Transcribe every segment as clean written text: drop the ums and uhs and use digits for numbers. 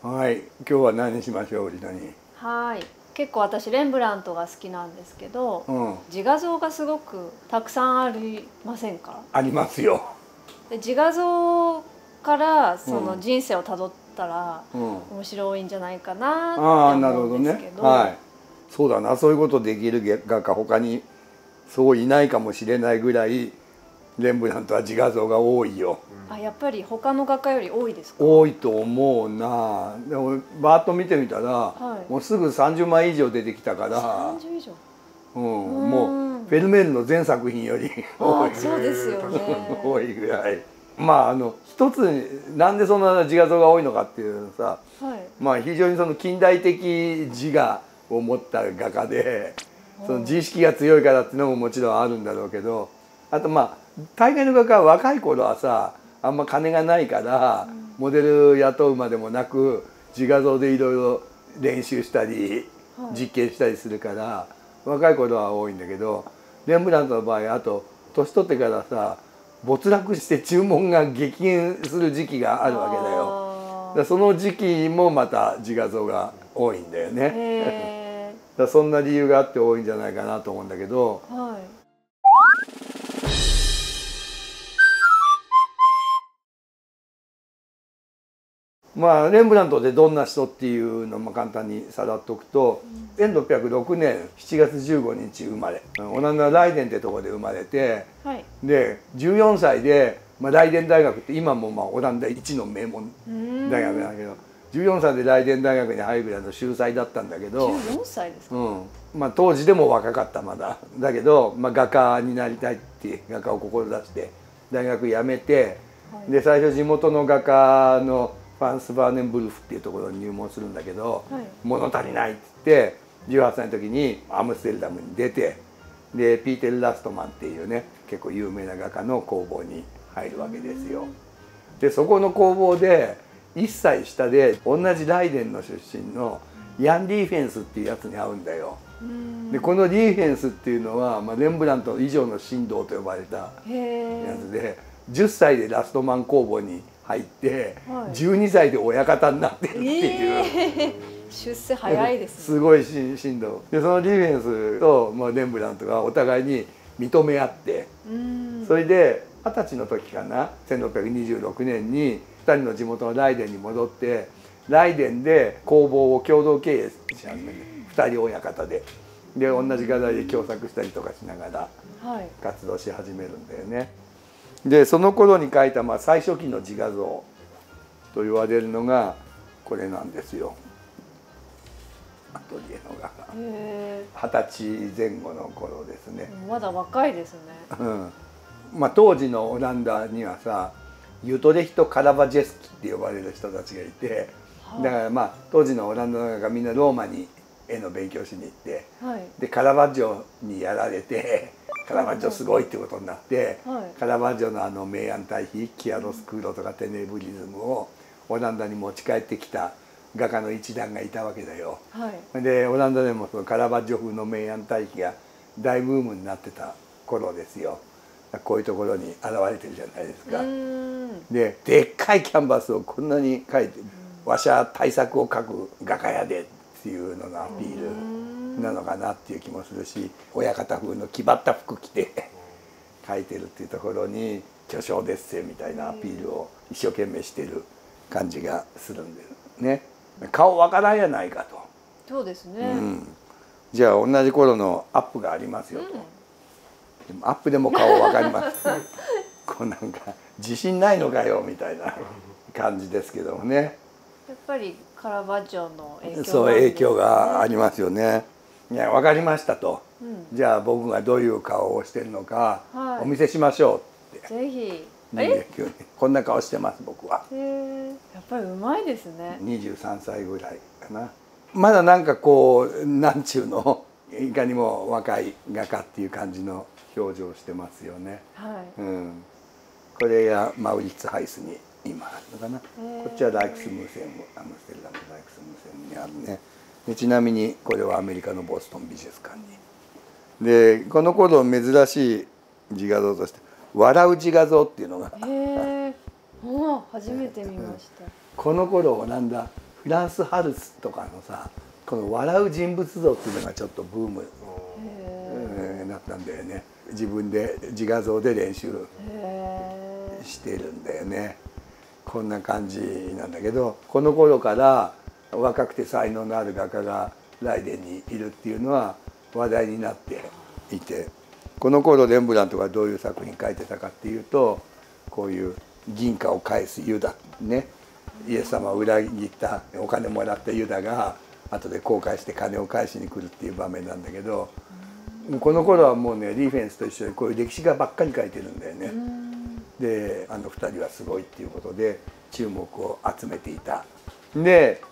はい、今日は何にしましょう、リナに。 はい。結構私レンブラントが好きなんですけど、自画像がすごくたくさんありませんか？ ありますよ。 で自画像からその人生をたどったら面白いんじゃないかなって思うんですけど。 はい。そうだな、そういうことできる画家他にそういないかもしれないぐらいレンブラントは自画像が多いよ。 あ、やっぱり他の画家より多いですか？ 多いと思うな。でもバーッと見てみたら、もうすぐ30枚以上出てきたから、 30以上、 もうフェルメールの全作品より多い。 そうですよね。 多いぐらい。まあ一つなんでそんな自画像が多いのかっていうのさ、まあ非常にその近代的自我を持った画家で、その自意識が強いからっていうのももちろんあるんだろうけど、あとまあ大概の画家は若い頃はさ、あんま金がないからモデル雇うまでもなく自画像でいろいろ練習したり実験したりするから若い頃は多いんだけど、レンブラントの場合あと年取ってからさ没落して注文が激減する時期があるわけだよ。その時期もまた自画像が多いんだよね。そんな理由があって多いんじゃないかなと思うんだけど。まあレンブラントでどんな人っていうのも簡単にさらっとくと、1606年7月15日生まれ、オランダのライデンってところで生まれて、で14歳で、ライデン大学って今もオランダ一の名門大学だけど、14歳でライデン大学に入るぐらいの秀才だったんだけど、 14歳ですか？ 当時でも若かったまだだけど、画家になりたいって画家を志して大学辞めて、で最初地元の画家のファンス・バーネンブルフっていうところに入門するんだけど、物足りないって言って18歳の時にアムステルダムに出て、でピーテル・ラストマンっていうね結構有名な画家の工房に入るわけですよ。でそこの工房で1歳下で同じライデンの出身のヤン・リーフェンスっていうやつに会うんだよ。でこのリーフェンスっていうのは、レンブラント以上の神童と呼ばれたやつで、10歳でラストマン工房に入って12歳で親方になってるっていう、 出世早いですね。 すごい神童で、そのリーフェンスとレンブラントがお互いに認め合って、それで20歳の時かな、1626年に2人の地元のライデンに戻ってライデンで工房を共同経営し始める、2人親方で同じ画材で共作したりとかしながら活動し始めるんだよね。でその頃に描いた最初期の自画像と言われるのがこれなんですよ。アトリエの画家、20歳前後の頃ですね。 まだ若いですね。 当時のオランダにはさ、ユトレヒト・カラバジェスキって呼ばれる人たちがいて、だから当時のオランダの画家がみんなローマに絵の勉強しに行って、でカラバッジョにやられて、カラバッジョすごいってことになって、カラバッジョの明暗対比、キアロスクーロとかテネブリズムをオランダに持ち帰ってきた画家の一団がいたわけだよ。でオランダでもそのカラバッジョ風の明暗対比が大ブームになってた頃ですよ。こういうところに現れてるじゃないですか。でっかいキャンバスをこんなに描いて、わしゃ大作を描く画家やでっていうののアピールなのかなっていう気もするし、親方風の気張った服着て描いてるっていうところに巨匠デッセみたいなアピールを一生懸命してる感じがするんですね。顔わからんやないかと。 そうですね。 じゃあ同じ頃のアップがありますよと。でもアップでも顔わかります。こうなんか自信ないのかよみたいな感じですけどもね。 やっぱりカラバッジョの影響、 そう影響がありますよね。いや分かりましたと、じゃあ僕がどういう顔をしてるのかお見せしましょうって。 ぜひ。 こんな顔してます僕は。 やっぱりうまいですね。 23歳ぐらいかな。まだなんかこうなんちゅうのいかにも若い画家っていう感じの表情をしてますよね。これがマウリッツハイスに今あるのかな。こっちはライクスムーセウム、アムステルダムライクスムーセウムにあるね。でちなみにこれはアメリカのボストン美術館に。でこの頃珍しい自画像として笑う自画像っていうのが初めて見ました。 この頃オランダフランス・ハルスとかのさこの笑う人物像っていうのがちょっとブームなったんだよね。自分で自画像で練習してるんだよね。こんな感じなんだけど、この頃から若くて才能のある画家がライデンにいるっていうのは話題になっていて、この頃レンブラントがどういう作品描いてたかっていうと、こういう銀貨を返すユダね、イエス様を裏切ったお金もらったユダが後で後悔して金を返しに来るっていう場面なんだけど、この頃はもうねリーフェンスと一緒にこういう歴史画ばっかり描いてるんだよね。で2人はすごいっていうことで注目を集めていた。で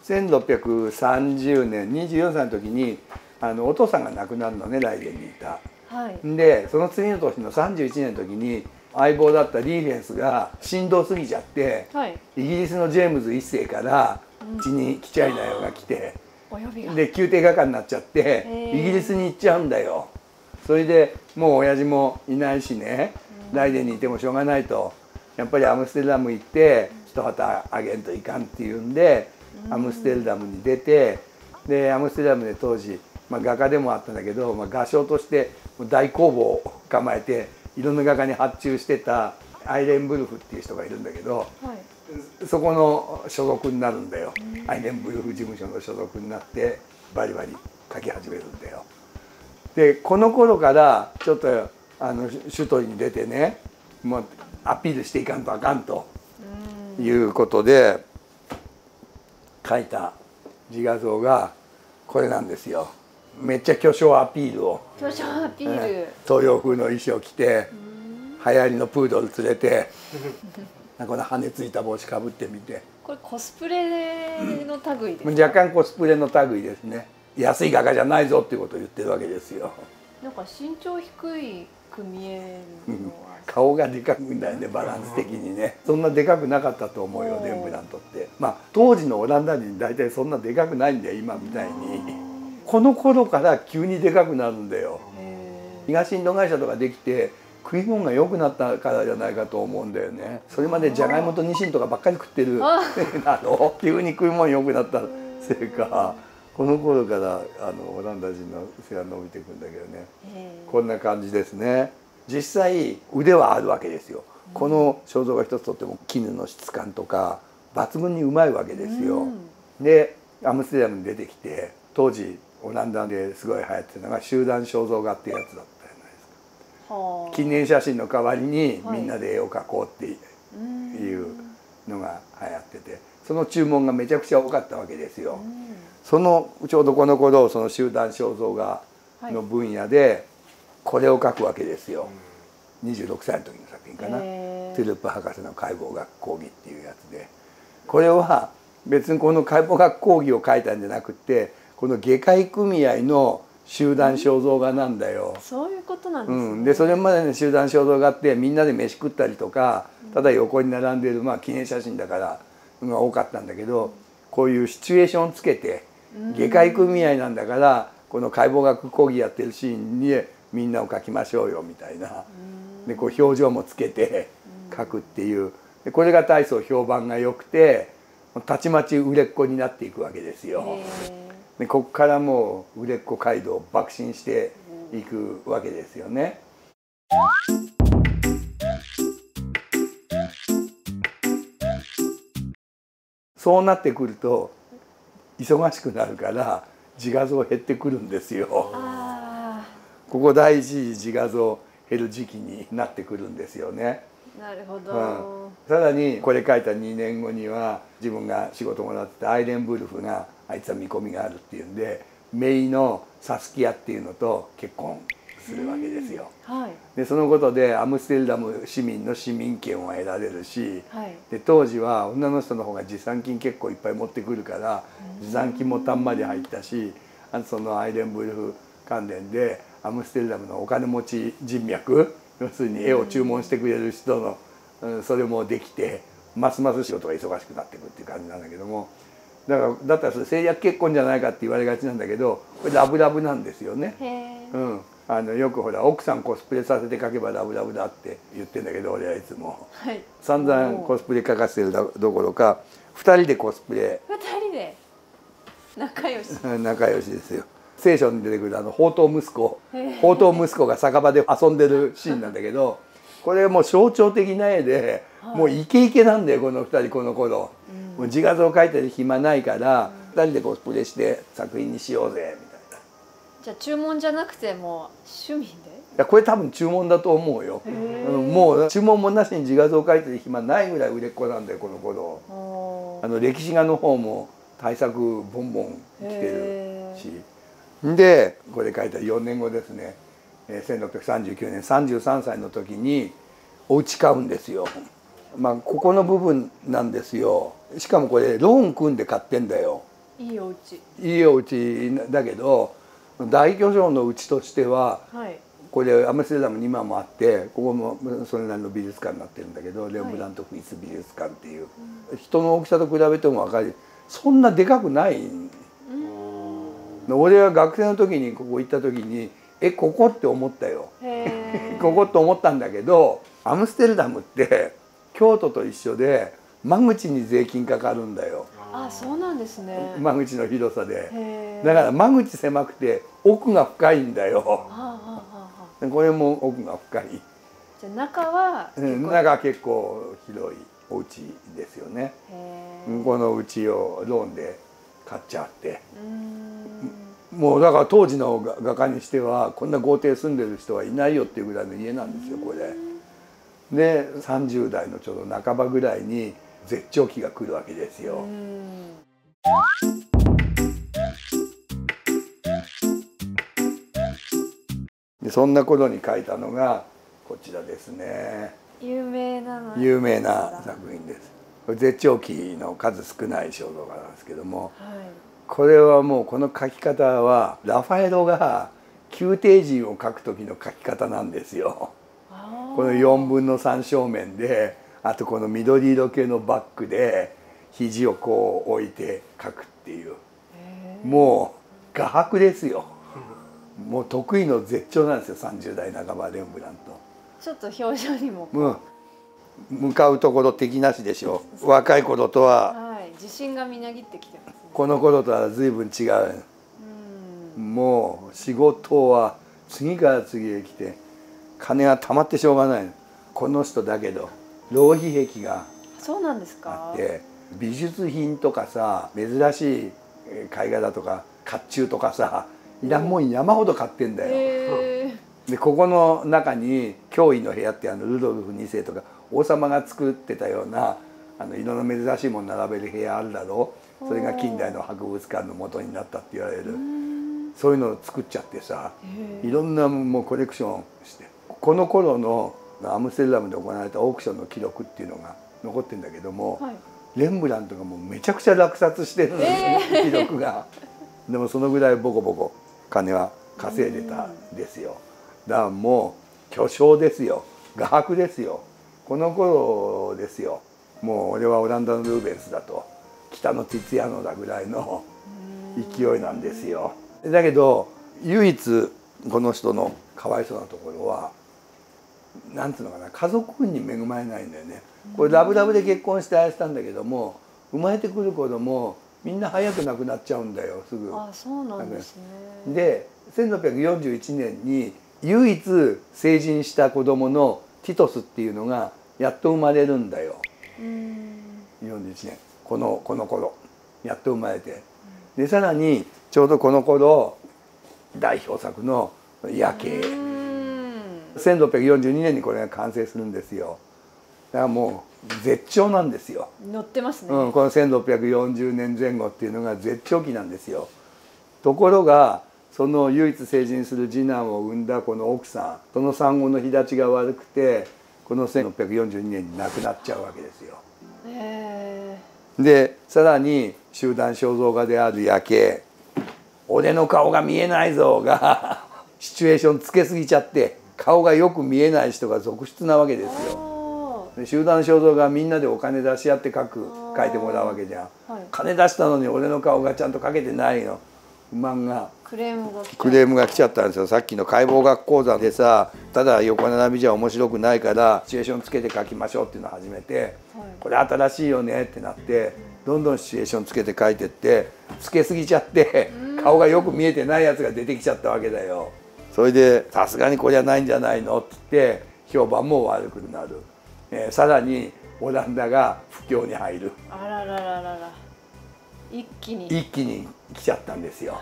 1630年24歳の時にお父さんが亡くなるのね、ライデンにいた。はい、でその次の年の31年の時に相棒だったリーフェンスがしんどすぎちゃって、はい、イギリスのジェームズ1世からうちに来ちゃいなよが来て、で宮廷画家になっちゃってイギリスに行っちゃうんだよ。それでもう親父もいないしね、ライデンにいてもしょうがないと、やっぱりアムステルダム行って一旗あげんといかんっていうんでアムステルダムに出て、でアムステルダムで当時、画家でもあったんだけど、画商として大工房を構えていろんな画家に発注してたアイレンブルフっていう人がいるんだけど、はい、そこの所属になるんだよ。アイレンブルフ事務所の所属になってバリバリ描き始めるんだよ。でこの頃からちょっと首都に出てね、もうアピールしていかんとあかんということで描いた自画像がこれなんですよ。めっちゃ巨匠アピールを、 巨匠アピール、 東洋風の衣装着て流行りのプードル連れてこの羽ついた帽子かぶってみて、 これコスプレの類ですか？ 若干コスプレの類ですね。安い画家じゃないぞっていうことを言ってるわけですよ。 なんか身長低く見えるのは、 顔がでかくんだよね、バランス的にね。そんなでかくなかったと思うよ、レンブラントって。当時のオランダ人大体そんなでかくないんだよ、今みたいに。この頃から急にでかくなるんだよ。東インド会社とかできて食い物が良くなったからじゃないかと思うんだよね。それまでじゃがいもとニシンとかばっかり食ってる急に食い物良くなったせいか、この頃からオランダ人の背が伸びていくんだけどね。こんな感じですね。実際腕はあるわけですよ。この肖像画一つとっても絹の質感とか抜群にうまいわけですよ。でアムステルダムに出てきて、当時オランダですごい流行ってたのが集団肖像画っていうやつだったじゃないですか。記念写真の代わりにみんなで絵を描こうっていうのが流行ってて、その注文がめちゃくちゃ多かったわけですよ。そのちょうどこの頃その集団肖像画の分野でこれを描くわけですよ。26歳の時の作品かな、トゥルップ博士の解剖学講義っていうやつで、これは別にこの解剖学講義を描いたんじゃなくて、この外科医組合の集団肖像画なんだよ。 そういうことなんですね。 でそれまでの集団肖像画ってみんなで飯食ったりとか、ただ横に並んでいる記念写真だからが多かったんだけど、こういうシチュエーションをつけて、外科医組合なんだからこの解剖学講義やってるシーンにみんなを描きましょうよみたいな、でこう表情もつけて描くっていう、でこれが大層評判が良くてたちまち売れっ子になっていくわけですよ。でここからもう売れっ子街道を爆心していくわけですよね。そうなってくると忙しくなるから自画像減ってくるんですよ。ここ第一次自画像減る時期になってくるんですよね。 なるほど。 さらにこれ書いた2年後には自分が仕事もらってたアイレンブルフがあいつは見込みがあるっていうんで、姪のサスキアっていうのと結婚するわけですよ。でそのことでアムステルダム市民の市民権を得られるし、で当時は女の人の方が持参金結構いっぱい持ってくるから持参金もたんまり入ったし、そのアイレンブルフ関連でアムステルダムのお金持ち人脈、要するに絵を注文してくれる人のそれもできて、ますます仕事が忙しくなっていくっていう感じなんだけども、だったらそれ政略結婚じゃないかって言われがちなんだけど、これラブラブなんですよね。 よくほら奥さんコスプレさせて描けばラブラブだって言ってんだけど、俺はいつも、 はい、 散々コスプレ描かせてるどころか2人でコスプレ、 2人で仲良し仲良しですよ。聖書に出てくる放蕩息子が酒場で遊んでるシーンなんだけど、これもう象徴的な絵で、もうイケイケなんだよこの2人この頃、もう自画像描いてる暇ないから、2人でコスプレして作品にしようぜみたいな。 じゃあ注文じゃなくてもう趣味で？ いやこれ多分注文だと思うよ、もう注文もなしに自画像描いてる暇ないぐらい売れっ子なんだよこの頃。歴史画の方も大作ボンボン来てるし。でこれ書いた4年後ですね、1639年33歳の時にお家買うんですよ。まあここの部分なんですよ。しかもこれローン組んで買ってんだよ。 いいお家。 いいお家だけど大巨匠の家としては、はい、これアムステルダムに今もあって、ここもそれなりの美術館になってるんだけど、レンブラント・フィス美術館っていう、人の大きさと比べても分かる、そんなでかくない。俺は学生の時にここ行った時にここって思ったよここって思ったんだけど、アムステルダムって京都と一緒で間口に税金かかるんだよ。 あ、そうなんですね。 間口の広さで、だから間口狭くて奥が深いんだよ。これも奥が深い。 じゃあ中結構広いお家ですよね。この家をローンで買っちゃって、もうだから当時の画家にしてはこんな豪邸住んでる人はいないよっていうぐらいの家なんですよこれ。で30代のちょうど半ばぐらいに絶頂期が来るわけですよ。でそんな頃に描いたのがこちらですね。有名な作品です。絶頂期の数少ない肖像画なんですけども、これはもうこの描き方はラファエロが宮廷人を描く時の描き方なんですよ。この4分の3正面で、あとこの緑色系のバックで肘をこう置いて描くっていう、もう画伯ですよ。もう得意の絶頂なんですよ30代半ばレンブラント。 ちょっと表情にも向かうところ敵なしでしょ。若い頃とは、 自信がみなぎってきてますね。 この頃とは随分違う。もう仕事は次から次へ来て金が貯まってしょうがない。この人だけど浪費癖があって、美術品とかさ、珍しい絵画だとか甲冑とかさ、いらんもん山ほど買ってんだよ。でここの中に驚異の部屋ってルドルフ2世とか王様が作ってたようないろんな珍しいもの並べる部屋あるだろう。それが近代の博物館の元になったって言われる。そういうのを作っちゃってさ、いろんなもうコレクションして、この頃のアムステルダムで行われたオークションの記録っていうのが残ってるんだけども、レンブラントがもうめちゃくちゃ落札してるんですよ、記録が。でもそのぐらいボコボコ金は稼いでたんですよ。だからもう巨匠ですよ、画伯ですよ。この頃ですよ。もう俺はオランダのルーベンスだと北のティツィアーノだぐらいの勢いなんですよ。だけど唯一この人のかわいそうなところは、なんていうのかな、家族運に恵まれないんだよね。これラブラブで結婚してあれしたんだけども、生まれてくる子供みんな早く亡くなっちゃうんだよ、すぐ。 あ、そうなんですね。 で1641年に唯一成人した子供のティトスっていうのがやっと生まれるんだよ。41年この頃やっと生まれて、でさらにちょうどこの頃代表作の「夜景」1642年にこれが完成するんですよ。だからもう絶頂なんですよ。 乗ってますね。 この1640年前後っていうのが絶頂期なんですよ。ところがその唯一成人する次男を産んだこの奥さん、その産後の日立ちが悪くて、この1642年に亡くなっちゃうわけですよ。でさらに集団肖像画である夜景、俺の顔が見えないぞがシチュエーションつけすぎちゃって、顔がよく見えない人が続出なわけですよ。で集団肖像画みんなでお金出し合って描いてもらうわけじゃん。金出したのに俺の顔がちゃんと描けてないの。 不満がクレームが来ちゃったんですよ。さっきの解剖学講座でさ、ただ横並びじゃ面白くないからシチュエーションつけて書きましょうっていうのを始めて、これ新しいよねってなって、どんどんシチュエーションつけて書いてって、つけすぎちゃって顔がよく見えてないやつが出てきちゃったわけだよ。それでさすがにこれはないんじゃないのって言って評判も悪くなる、さらにオランダが不況に入る。 あららららら、一気に来ちゃったんですよ。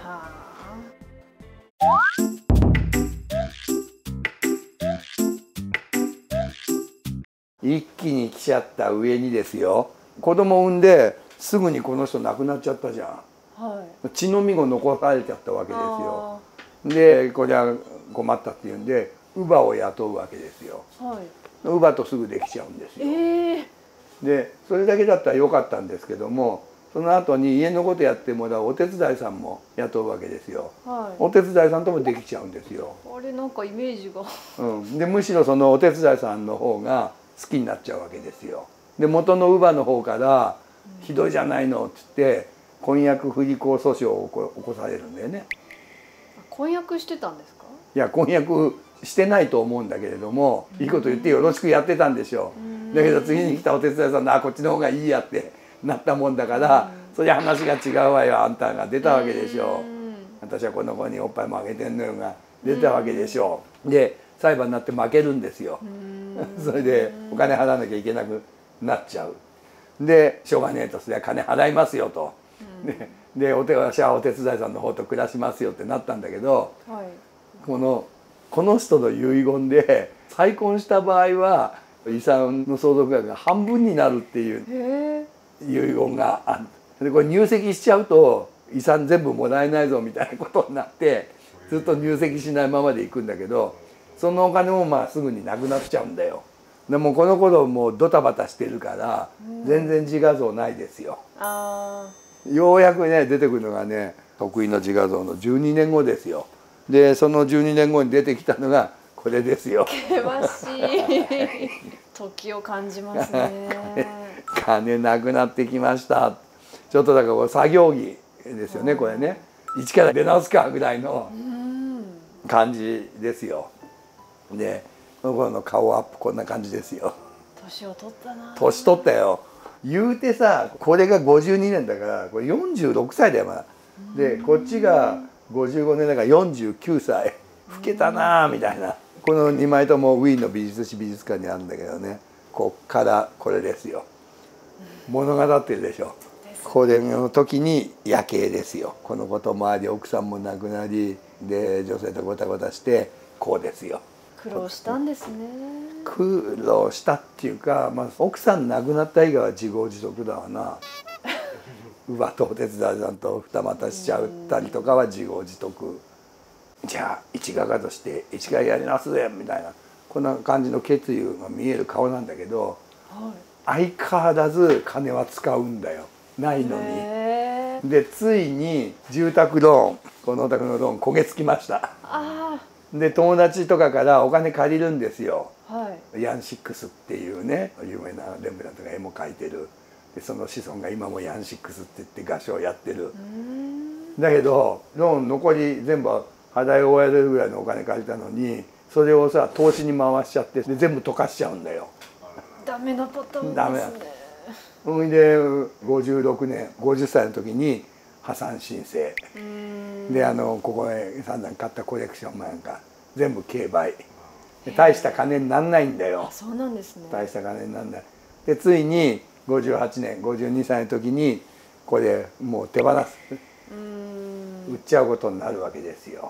一気に来ちゃった上にですよ、子供産んですぐにこの人亡くなっちゃったじゃん、はい、血のみが残されちゃったわけですよ。でこれは困ったっていうんで乳母を雇うわけですよ、はい、乳母とすぐできちゃうんですよ、でそれだけだったらよかったんですけども、その後に家のことやってもらうお手伝いさんも雇うわけですよ、はい、お手伝いさんともできちゃうんですよ。 あれなんかイメージが、 でむしろそのお手伝いさんの方が好きになっちゃうわけですよ。で元の乳母の方から「ひどいじゃないの」って言って婚約不履行訴訟を起こされるんだよね。 婚約してたんですか？ いや婚約してないと思うんだけれども、いいこと言ってよろしくやってたんでしょう。だけど次に来たお手伝いさんのこっちの方がいいやってなったもんだから、そりゃ話が違うわよあんたが出たわけでしょう。私はこの子におっぱいもあげてんのよが出たわけでしょう。で裁判になって負けるんですよ。それでお金払わなきゃいけなくなっちゃう。でしょうがねえと、それは金払いますよと。で私はお手伝いさんの方と暮らしますよってなったんだけど、はい、この人の遺言で再婚した場合は遺産の相続額が半分になるっていう遺言がある。でこれ入籍しちゃうと遺産全部もらえないぞみたいなことになってずっと入籍しないままでいくんだけど、そのお金もまあすぐになくなっちゃうんだよ。でもこの頃もうドタバタしてるから全然自画像ないですよ。ようやくね出てくるのがね得意の自画像の12年後ですよ。でその12年後に出てきたのがこれですよ。 険しい時を感じますね。 金なくなってきました。ちょっとだからこれ作業着ですよね、これね。一から出直すかぐらいの感じですよ。でこの頃の顔アップこんな感じですよ。 年を取ったな。 年取ったよ。言うてさこれが52年だからこれ46歳だよまだ。でこっちが55年だから49歳。老けたなあみたいな。この2枚ともウィーンの美術史美術館にあるんだけどね、こっからこれですよ。物語ってるでしょ。これの時に夜景ですよ。このこともあり奥さんも亡くなりで女性とごたごたしてこうですよ。 苦労したんですね。 苦労したっていうか、まあ、奥さん亡くなった以外は自業自得だわな。乳母とお手伝いさんと二股しちゃったりとかは自業自得。じゃあ一画家として一画やりなすぜみたいなこんな感じの決意が見える顔なんだけど、はい、相変わらず金は使うんだよないのに。でついに住宅ローンこのお宅のローン焦げ付きました。で友達とかからお金借りるんですよ、はい、ヤンシックスっていうね有名なレンブラントが絵も描いてる。でその子孫が今もヤンシックスって言って画商やってる。だけどローン残り全部払い終えるぐらいのお金借りたのにそれをさ投資に回しちゃってで全部溶かしちゃうんだよ。 ダメなパターンですね。 それで56年50歳の時に破産申請でここへ散々買ったコレクションなんか全部競売大した金になんないんだよ。 そうなんですね。 大した金になんない。でついに58年52歳の時にこれもう手放す売っちゃうことになるわけですよ。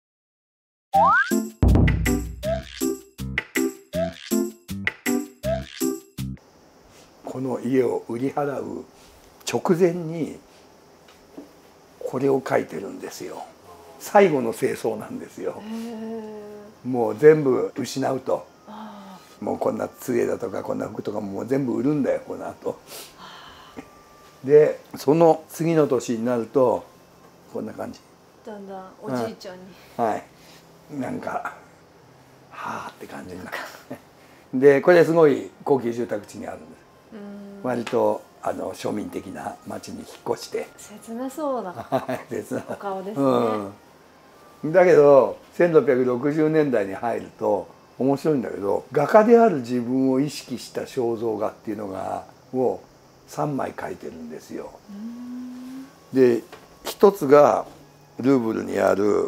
この家を売り払う直前にこれを書いてるんですよ。最後の清掃なんですよ。もう全部失うともうこんな杖だとかこんな服とかもう全部売るんだよこの後。でその次の年になるとこんな感じ。 だんだんおじいちゃんに、 はいなんかはあって感じになる。でこれすごい高級住宅地にあるんです。割と庶民的な町に引っ越して、 切なそうな切なお顔ですね。 だけど1660年代に入ると面白いんだけど、画家である自分を意識した肖像画っていうのを3枚描いてるんですよ。で一つがルーブルにある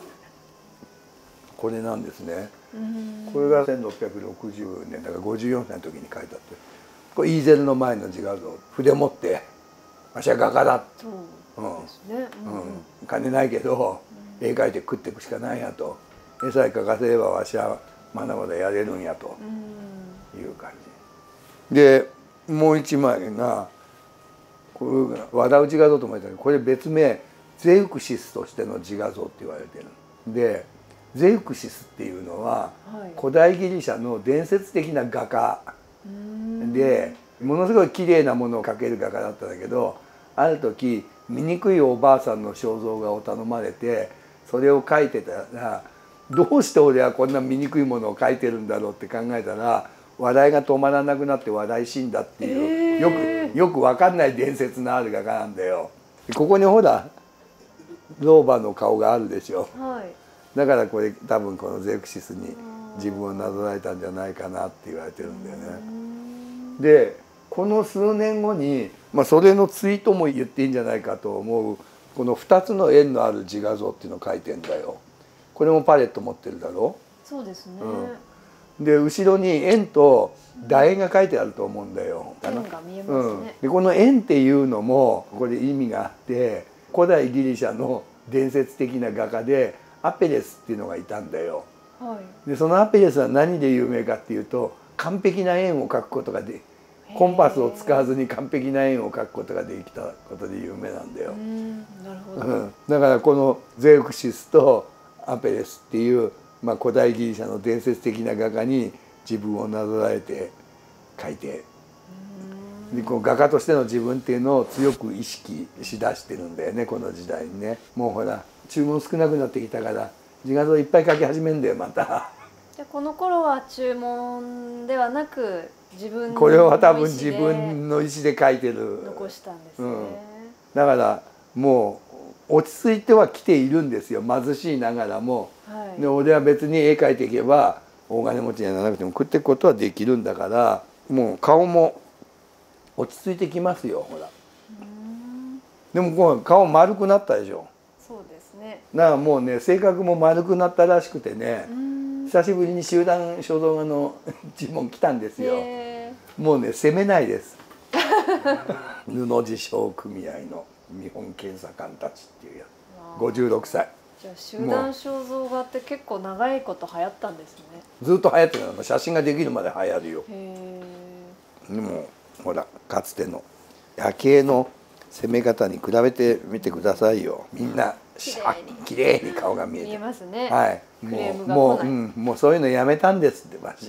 これなんですね。これが1660年だから54歳の時に描いたって、これイーゼルの前の自画像、筆持って「私は画家だ」って。金ないけど絵描いて食っていくしかないやと、絵さえ描かせればわしはまだまだやれるんやという感じで、もう一枚がこれ笑う自画像とも言ったけど、これ別名ゼウクシスとしての自画像って言われてる。でゼウクシスっていうのは古代ギリシャの伝説的な画家で、ものすごい綺麗なものを描ける画家だったんだけど、ある時醜いおばあさんの肖像画を頼まれてそれを描いてたら、どうして俺はこんな醜いものを描いてるんだろうって考えたら、笑いが止まらなくなって笑い死んだっていう、よく分かんない伝説のある画家なんだよ。ここにほら老婆の顔があるでしょ。だからこれ多分このゼウクシスに自分をなぞらえたんじゃないかなって言われてるんだよね。でこの数年後に、それの対とも言っていいんじゃないかと思うこの2つの円のある自画像っていうのを描いてんだよ。これもパレット持ってるだろ。 そうですね。 で後ろに円と楕円が書いてあると思うんだよ。 円が見えますね。 でこの円っていうのもこれ意味があって、古代ギリシャの伝説的な画家でアペレスっていうのがいたんだよ。でそのアペレスは何で有名かっていうと、完璧な円を描くことがで、コンパスを使わずに完璧な円を描くことができたことで有名なんだよ。 なるほど。 だからこのゼウクシスとアペレスっていう、古代ギリシャの伝説的な画家に自分をなぞらえて描いて、でこの画家としての自分っていうのを強く意識しだしてるんだよね、この時代にね。もうほら注文少なくなってきたから自画像いっぱい描き始めんだよまた。 じゃあこの頃は注文ではなく自分の意思で、 これは多分自分の意思で描いてる。 残したんですね。 だからもう落ち着いてはきているんですよ、貧しいながらも。で俺は別に絵描いていけば大金持ちにはならなくても食っていくことはできるんだから、もう顔も落ち着いてきますよ、ほら。でもこう顔丸くなったでしょ。 そうですね。 だからもうね性格も丸くなったらしくてね、久しぶりに集団肖像画の注文来たんですよ。もうね責めないです。布地商組合の日本検査官たちっていうやつ、56歳。 じゃあ集団肖像画って結構長いこと流行ったんですね。 ずっと流行ってるの。写真ができるまで流行るよ。でもほらかつての夜景の攻め方に比べてみてくださいよ。みんなきれいに顔が見えて。 見えますね。 はい。もうそういうのやめたんですってマジ。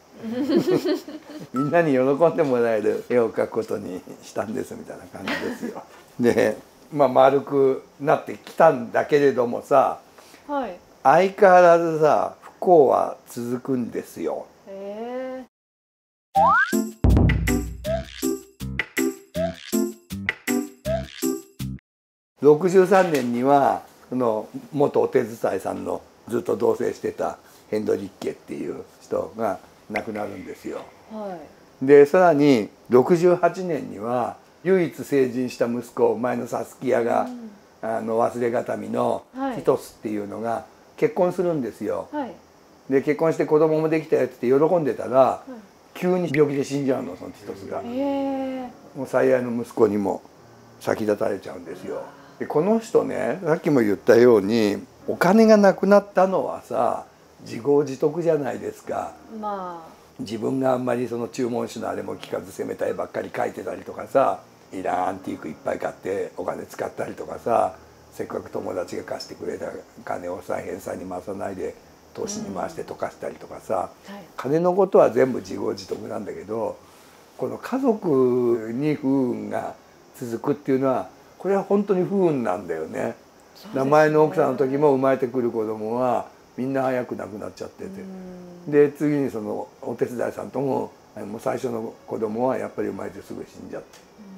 みんなに喜んでもらえる絵を描くことにしたんですみたいな感じですよ。で丸くなってきたんだけれどもさ、相変わらずさ不幸は続くんですよ。63年にはその元お手伝いさんのずっと同棲してたヘンドリッケっていう人が亡くなるんですよ。でさらに68年には唯一成人した息子、前のサスキアが、忘れがたみのティトスっていうのが結婚するんですよ。で結婚して子供もできたよって喜んでたら、急に病気で死んじゃうの、そのティトスが。もう最愛の息子にも先立たれちゃうんですよ。でこの人ね、さっきも言ったようにお金がなくなったのはさ自業自得じゃないですか。自分があんまりその注文書のあれも聞かず攻めた絵ばっかり描いてたりとかさ、いらんアンティークいっぱい買ってお金使ったりとかさ、せっかく友達が貸してくれた金をさ返済に回さないで投資に回して溶かしたりとかさ、金のことは全部自業自得なんだけど、この家族に不運が続くっていうのはこれは本当に不運なんだよね。前の奥さんの時も生まれてくる子供はみんな早く亡くなっちゃってて、で次にそのお手伝いさんとも最初の子供はやっぱり生まれてすぐ死んじゃって、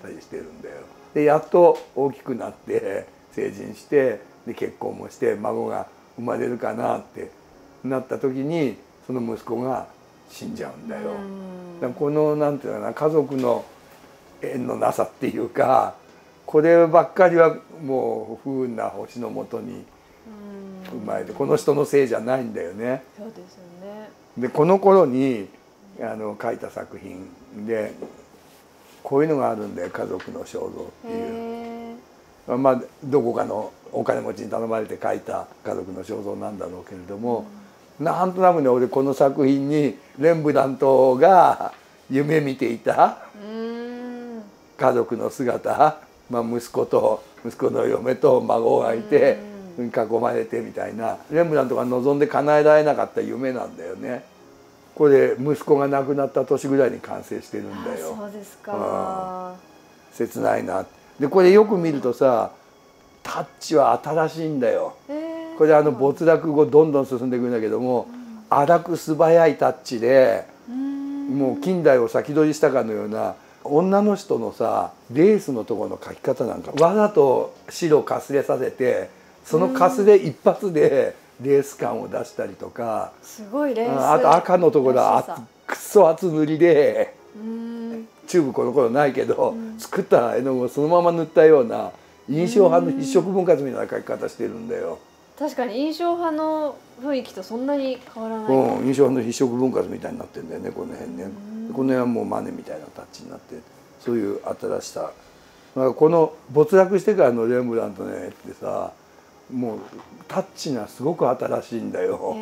ったりしてるんだよ。でやっと大きくなって成人してで結婚もして孫が生まれるかなってなった時にその息子が死んじゃうんだよ。だからこのなんていうのかな、家族の縁のなさっていうか、こればっかりはもう不運な星のもとに生まれて、この人のせいじゃないんだよね。 そうですよね。 でこの頃に書いた作品でこういうのがあるんだよ、家族の肖像っていう。まあどこかのお金持ちに頼まれて書いた家族の肖像なんだろうけれども、なんとなくね、俺この作品にレンブラントが夢見ていた家族の姿、まあ、息子の嫁と孫がいて囲まれてみたいな、レンブラントが望んで叶えられなかった夢なんだよね。これ息子が亡くなった年ぐらいに完成してるんだよ。 そうですか。 切ないな。でこれよく見るとさ、タッチは新しいんだよ。これ没落後どんどん進んでいくんだけども、荒く素早いタッチでもう近代を先取りしたかのような、女の人のさレースのところの描き方なんかわざと白かすれさせて、そのかすれ一発でレース感を出したりとか、 すごいレース、 あと赤のところはくっそ厚塗りで、チューブこの頃ないけど、作った絵の具をそのまま塗ったような印象派の筆色分割みたいな描き方してるんだよ。 確かに印象派の雰囲気とそんなに変わらない。 印象派の筆色分割みたいになってるんだよね、この辺ね。この辺はもうマネみたいなタッチになって、そういう新しさ。この没落してからのレンブラントの絵ってさ、もうタッチがすごく新しいんだよ。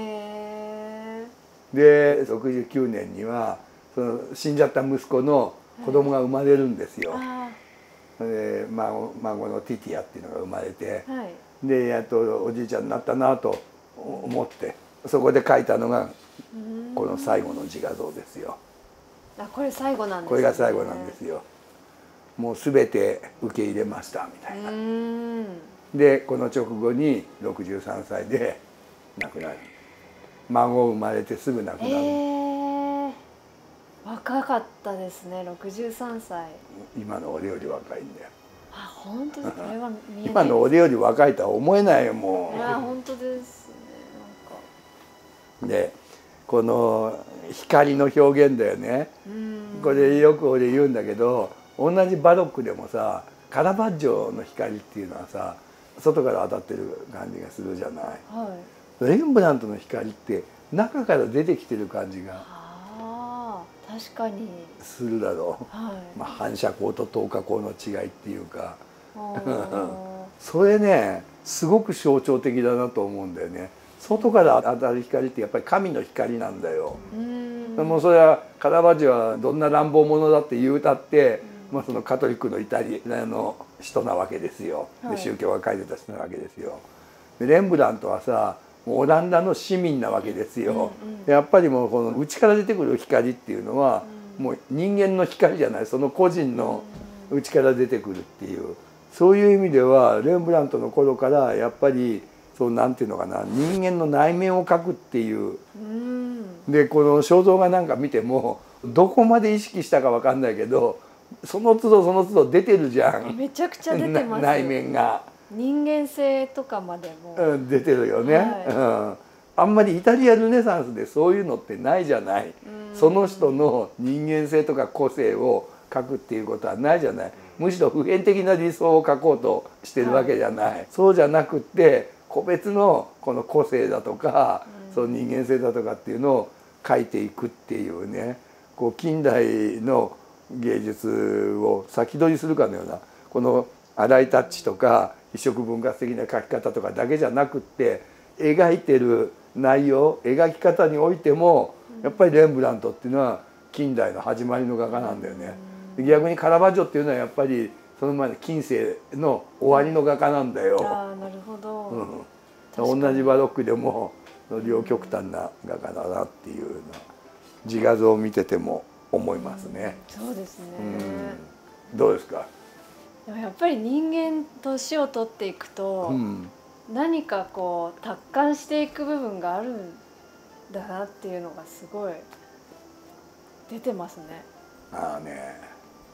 で69年にはその死んじゃった息子の子供が生まれるんですよ。で孫のティティアっていうのが生まれて、でやっとおじいちゃんになったなと思って、そこで描いたのがこの最後の自画像ですよ。 これ最後なんですね。 これが最後なんですよ。もう全て受け入れましたみたいな。でこの直後に63歳で亡くなる。孫生まれてすぐ亡くなる。 若かったですね、63歳。 今の俺より若いんだよ。 本当です。これは見えない。 今の俺より若いとは思えないよ、もう。 本当ですね。なんかでこの光の表現だよね。これよく俺言うんだけど、同じバロックでもさ、カラバッジョの光っていうのはさ、外から当たってる感じがするじゃない。レンブラントの光って中から出てきてる感じが確かにするだろう。反射光と透過光の違いっていうかそれねすごく象徴的だなと思うんだよね。外から当たる光ってやっぱり神の光なんだよ。もうそれはカラバッジョはどんな乱暴者だって言うたって、そのカトリックのイタリアの人なわけですよ。で宗教が書いてた人なわけですよ。でレンブラントはさオランダの市民なわけですよ。やっぱりもうこの内から出てくる光っていうのはもう人間の光じゃない、その個人の内から出てくるっていう、そういう意味ではレンブラントの頃からやっぱりそうなんていうのかな、人間の内面を描くっていう。でこの肖像画なんか見てもどこまで意識したか分かんないけど、その都度その都度出てるじゃん。 めちゃくちゃ出てます。 内面が。 人間性とかまでも、 出てるよね。あんまりイタリアルネサンスでそういうのってないじゃない。その人の人間性とか個性を描くっていうことはないじゃない。むしろ普遍的な理想を描こうとしてるわけじゃない。そうじゃなくって個別のこの個性だとか、その人間性だとかっていうのを描いていくっていうね、こう近代の芸術を先取りするかのようなこの粗いタッチとか異色分割的な描き方とかだけじゃなくって、描いてる内容描き方においてもやっぱりレンブラントっていうのは近代の始まりの画家なんだよね。逆にカラバッジョっていうのはやっぱりその前の近世の終わりの画家なんだよ。 なるほど。 同じバロックでも両極端な画家だなっていうのは自画像を見てても思いますね。 そうですね。 どうですか。 でもやっぱり人間年を取っていくと、何かこう達観していく部分があるんだなっていうのがすごい出てますね。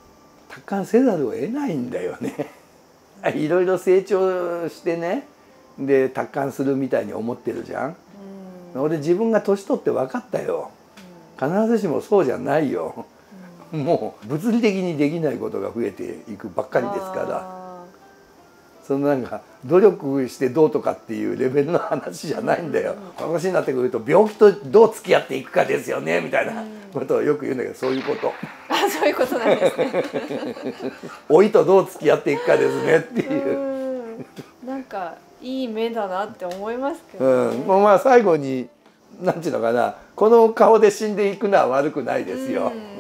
達観せざるを得ないんだよね。いろいろ成長してね、で達観するみたいに思ってるじゃん。俺自分が年取って分かったよ。必ずしもそうじゃないよ。もう物理的にできないことが増えていくばっかりですから。そのなんか努力してどうとかっていうレベルの話じゃないんだよ。この年になってくると病気とどう付き合っていくかですよねみたいなことをよく言うんだけど、そういうこと。 あ、そういうことなんですね。 老いとどう付き合っていくかですねっていう。 なんかいい目だなって思いますけどね。 まあ最後になんていうのかな、この顔で死んでいくのは悪くないですよ。